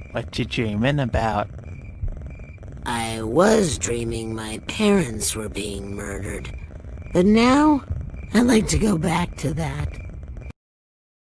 What you dreaming about? I was dreaming my parents were being murdered, but now I'd like to go back to that.